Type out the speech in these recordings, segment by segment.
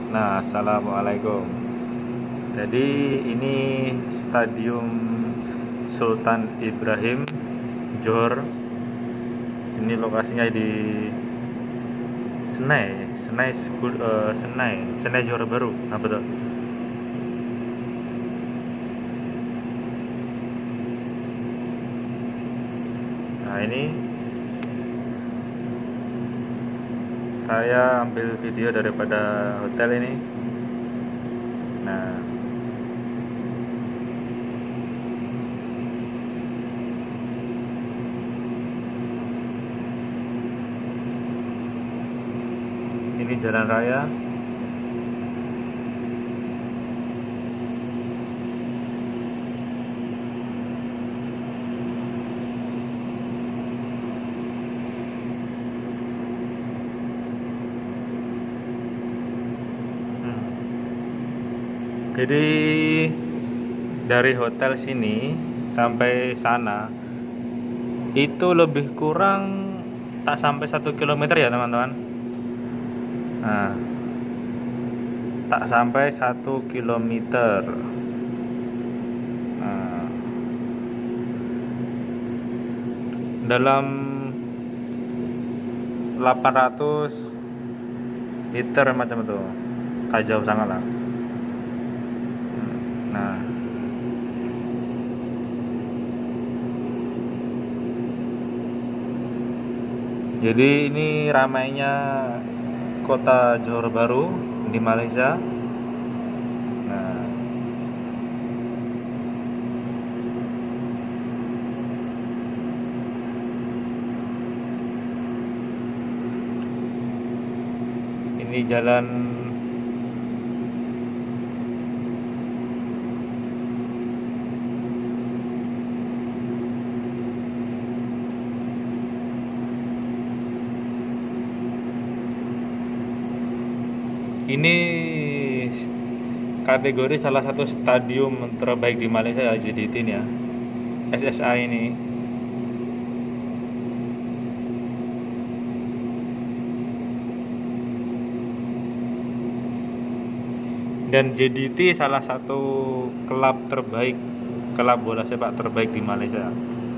Nah, assalamualaikum. Jadi ini Stadium Sultan Ibrahim Johor. Ini lokasinya di Senai Johor Baru. Nah, betul. Nah, ini saya ambil video daripada hotel ini. Nah, ini jalan raya. Jadi dari hotel sini sampai sana itu lebih kurang tak sampai 1 kilometer ya teman-teman. Nah, tak sampai 1 kilometer. Nah, dalam 800 liter macam itu, tak jauh sangat lah. Nah, jadi ini ramainya kota Johor Baru di Malaysia. Nah, ini jalan ini kategori salah satu stadium terbaik di Malaysia ya, JDT ini ya, SSI ini. Dan JDT salah satu klub terbaik, klub bola sepak terbaik di Malaysia.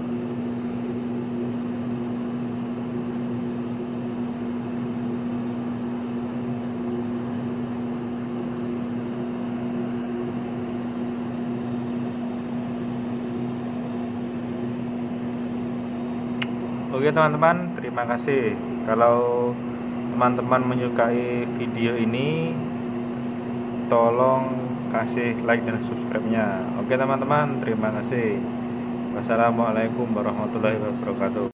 Oke teman-teman, terima kasih. Kalau teman-teman menyukai video ini, tolong kasih like dan subscribe-nya. Oke teman-teman, terima kasih. Wassalamualaikum warahmatullahi wabarakatuh.